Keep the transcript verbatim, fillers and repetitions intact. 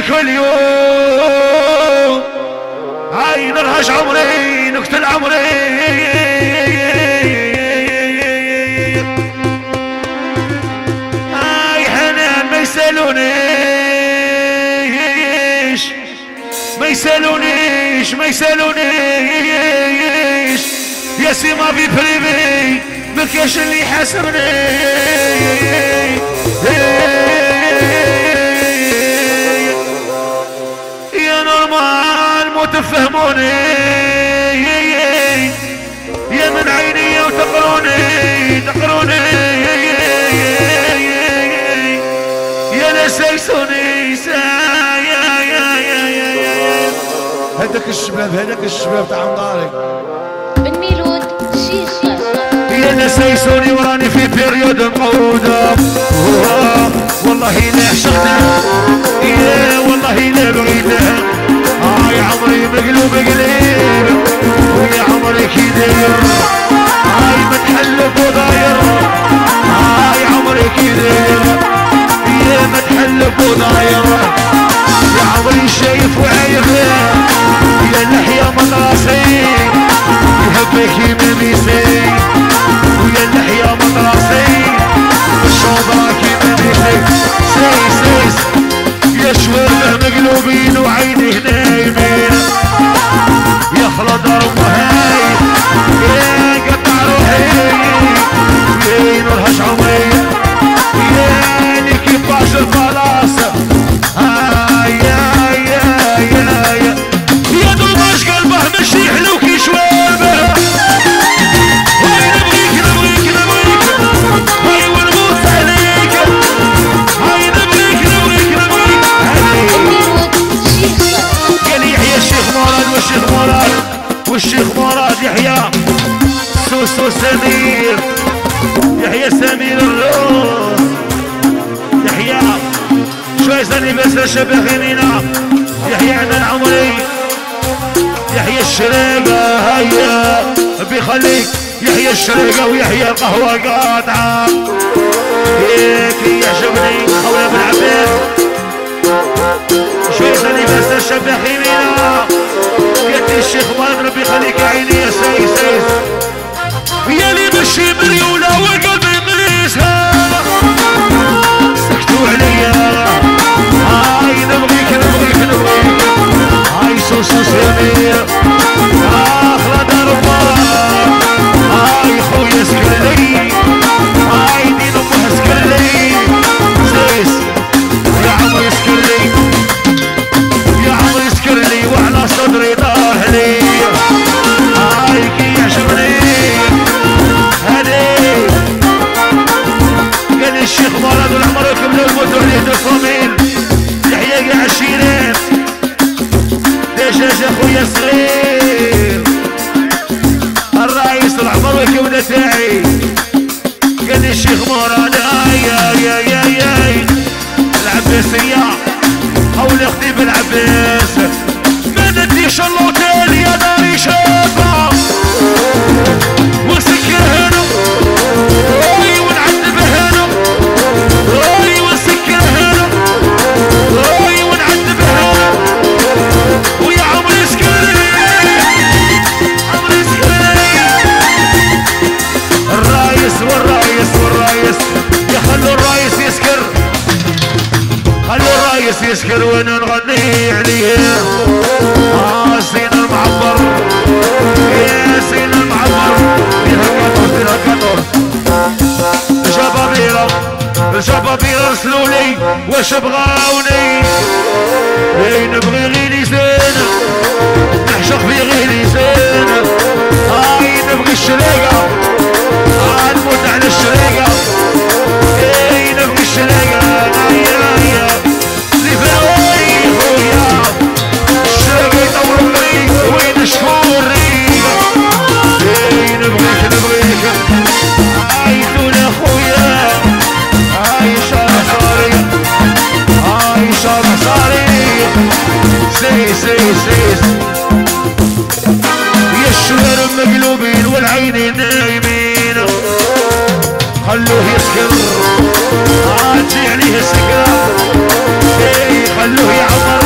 كل يوم، هاي نرهج عمري نقتل عمري. هاي حنان ما يسألونيش ما يسألونيش ما يسألونيش يا سيما في بريفي مكاش اللي يحاسبني. يا نورمال مو تفهموني يا من عيني وتقروني تقروني يا لسيسوني يا يا يا يا هذاك الشباب هذاك الشباب تاع مدارك بن ميلود شيخ يا نسيسوني وراني في بيريود مقودة. والله لا عشقته يا والله لا بغيته. هاي عمري مقلوب قليل ويا عمري كي داير. هاي متحلف وضاير هاي عمري كي داير يا متحلف وضاير. يا عمري شايف وعاير يا لحية من راسي يهبك يميسي ويا اللحية من راسي الشوضرة كيما ميسي. سيس سيس يا شواربه مقلوبين وعيني نايمين يا خلط رمهاي يا قطع روحي يا نورهش عمري يا نكيباش الفلاس. هاي يا يا يا يا يا دلماش قلبه مشي حلو كي شواربه. والشيخ مراد والشيخ مراد يحيى سوسو سمير يحيى سمير الروس يحيى شوي سني بس شبه غنينا يحيى عندنا عمري يحيى الشريقة هيا بيخليك يحيى الشريقة ويحيى القهوة قاطعة هيك يعجبني خويا بن عباس شوي سني بس شبه غنينا الشيخ مراد ربي يخليك عيني يا سيس سيس يا لي مشي مريولة وقلبي مريسها سكتوا عليا. هاي نبغيك نبغيك نبغيك هاي سوسو سمير اخلا دار الله. هاي خويا سكرلي هاي دين امه سكرلي سيس يا عمري سكرلي يا عمري سكرلي وعلى صدري طاهلي. هاي كي يعجبني هادي قال لي الشيخ مراد والعمر يكملوا الموتور اللي تصومين يحيى قاع عشيرات دجاج اخويا صغير الرئيس العمر ويكمل تاعي. قال لي الشيخ مراد يا يا يا يا العباسية حول اختي بالعباس ما نديش اللوتيل يا داري شابة ونسكر هنا روي ونعذب هنا روي ونسكر هنا روي ونعذب هنا ويا عمري سكري عمري سكري. الرايس والرايس والرايس يا خلوا الرايس يسكر خلوا الرايس يسكر وانا نغني عليه. آه سين المعبر يا سين المعبر فيها قطر فيها قطر. الجبابيرة الجبابيرة رسلولي واش بغاوني نبغي غير لسان نعشق في غير لسان. هاي نبغي الشريقة آه نموت على الشريقة اي نبغي الشريقة يا يا لفاوي خويا الشريقة يطول الطريق وين شكوري اي نبغيك نبغيك هاي دولا خويا هاي شارع صاري هاي شارع صاري سيس سيس سيس يا الشوارب مقلوبين والعينين نايمين خلوه يسكر عاد عليه السكرة اي خلوه يعمر